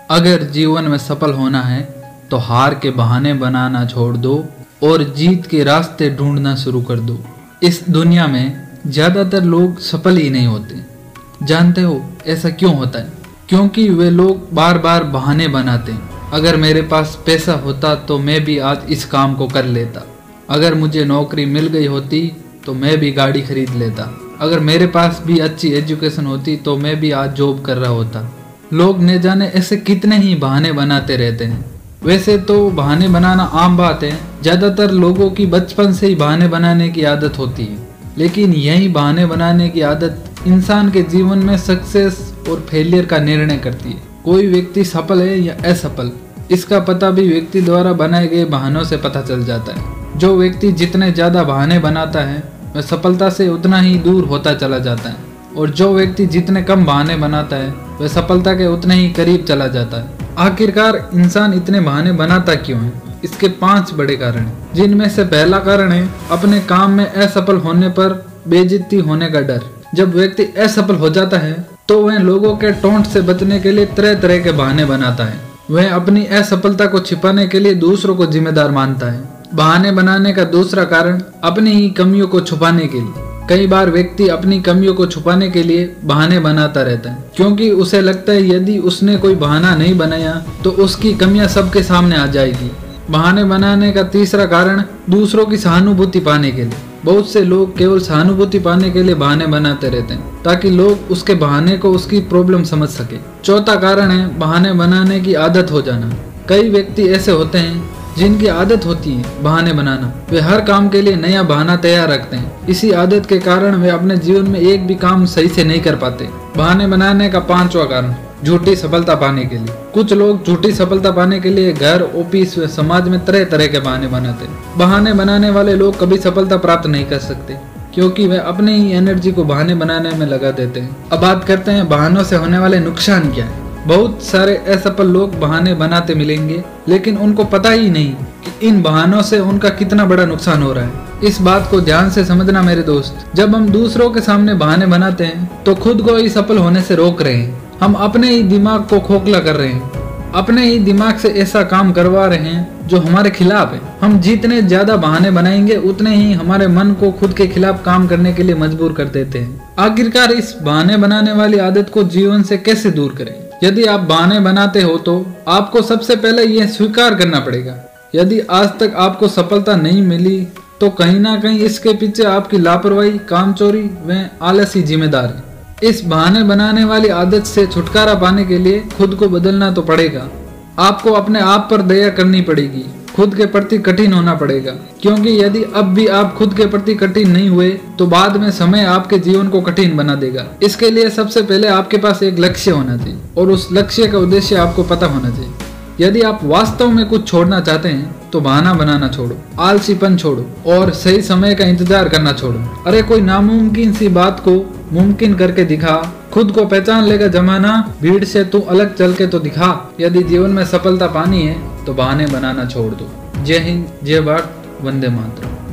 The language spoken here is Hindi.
अगर जीवन में सफल होना है तो हार के बहाने बनाना छोड़ दो और जीत के रास्ते ढूंढना शुरू कर दो। इस दुनिया में ज़्यादातर लोग सफल ही नहीं होते। जानते हो ऐसा क्यों होता है? क्योंकि वे लोग बार बार बहाने बनाते हैं। अगर मेरे पास पैसा होता तो मैं भी आज इस काम को कर लेता। अगर मुझे नौकरी मिल गई होती तो मैं भी गाड़ी खरीद लेता। अगर मेरे पास भी अच्छी एजुकेशन होती तो मैं भी आज जॉब कर रहा होता। लोग न जाने ऐसे कितने ही बहाने बनाते रहते हैं। वैसे तो बहाने बनाना आम बात है। ज़्यादातर लोगों की बचपन से ही बहाने बनाने की आदत होती है। लेकिन यही बहाने बनाने की आदत इंसान के जीवन में सक्सेस और फेलियर का निर्णय करती है। कोई व्यक्ति सफल है या असफल, इसका पता भी व्यक्ति द्वारा बनाए गए बहानों से पता चल जाता है। जो व्यक्ति जितने ज़्यादा बहाने बनाता है वह सफलता से उतना ही दूर होता चला जाता है, और जो व्यक्ति जितने कम बहाने बनाता है वह सफलता के उतने ही करीब चला जाता है। आखिरकार इंसान इतने बहाने बनाता क्यों है? इसके 5 बड़े कारण हैं, जिनमें से पहला कारण है अपने काम में असफल होने पर बेइज्जती होने का डर। जब व्यक्ति असफल हो जाता है तो वह लोगों के टोंट से बचने के लिए तरह तरह के बहाने बनाता है। वह अपनी असफलता को छिपाने के लिए दूसरों को जिम्मेदार मानता है। बहाने बनाने का दूसरा कारण अपनी ही कमियों को छुपाने के लिए। कई बार व्यक्ति अपनी कमियों को छुपाने के लिए बहाने बनाता रहता है, क्योंकि उसे लगता है यदि उसने कोई बहाना नहीं बनाया तो उसकी कमियां सबके सामने आ जाएगी। बहाने बनाने का तीसरा कारण दूसरों की सहानुभूति पाने के लिए। बहुत से लोग केवल सहानुभूति पाने के लिए बहाने बनाते रहते हैं ताकि लोग उसके बहाने को उसकी प्रॉब्लम समझ सके। चौथा कारण है बहाने बनाने की आदत हो जाना। कई व्यक्ति ऐसे होते हैं जिनकी आदत होती है बहाने बनाना। वे हर काम के लिए नया बहाना तैयार रखते हैं। इसी आदत के कारण वे अपने जीवन में एक भी काम सही से नहीं कर पाते। बहाने बनाने का 5वां कारण झूठी सफलता पाने के लिए। कुछ लोग झूठी सफलता पाने के लिए घर, ऑफिस व समाज में तरह तरह के बहाने बनाते हैं। बहाने बनाने वाले लोग कभी सफलता प्राप्त नहीं कर सकते, क्योंकि वे अपने ही एनर्जी को बहाने बनाने में लगा देते हैं। अब बात करते हैं बहानों से होने वाले नुकसान क्या है। बहुत सारे असफल लोग बहाने बनाते मिलेंगे, लेकिन उनको पता ही नहीं कि इन बहानों से उनका कितना बड़ा नुकसान हो रहा है। इस बात को ध्यान से समझना मेरे दोस्त। जब हम दूसरों के सामने बहाने बनाते हैं तो खुद को ही सफल होने से रोक रहे हैं। हम अपने ही दिमाग को खोखला कर रहे हैं, अपने ही दिमाग से ऐसा काम करवा रहे हैं जो हमारे खिलाफ है। हम जितने ज्यादा बहाने बनाएंगे उतने ही हमारे मन को खुद के खिलाफ काम करने के लिए मजबूर कर देते हैं। आखिरकार इस बहाने बनाने वाली आदत को जीवन से कैसे दूर करें? यदि आप बहाने बनाते हो तो आपको सबसे पहले यह स्वीकार करना पड़ेगा, यदि आज तक आपको सफलता नहीं मिली तो कहीं ना कहीं इसके पीछे आपकी लापरवाही, कामचोरी व आलस ही जिम्मेदार है। इस बहाने बनाने वाली आदत से छुटकारा पाने के लिए खुद को बदलना तो पड़ेगा। आपको अपने आप पर दया करनी पड़ेगी, खुद के प्रति कठिन होना पड़ेगा, क्योंकि यदि अब भी आप खुद के प्रति कठिन नहीं हुए तो बाद में समय आपके जीवन को कठिन बना देगा। इसके लिए सबसे पहले आपके पास एक लक्ष्य होना चाहिए, और उस लक्ष्य का उद्देश्य आपको पता होना चाहिए। यदि आप वास्तव में कुछ छोड़ना चाहते हैं तो बहाना बनाना छोड़ो, आलसीपन छोड़ो और सही समय का इंतजार करना छोड़ो। अरे कोई नामुमकिन सी बात को मुमकिन करके दिखा। खुद को पहचान लेगा जमाना, भीड़ से तू अलग चल के तो दिखा। यदि जीवन में सफलता पानी है तो बहाने बनाना छोड़ दो। जय हिंद, जय भारत, वंदे मातरम।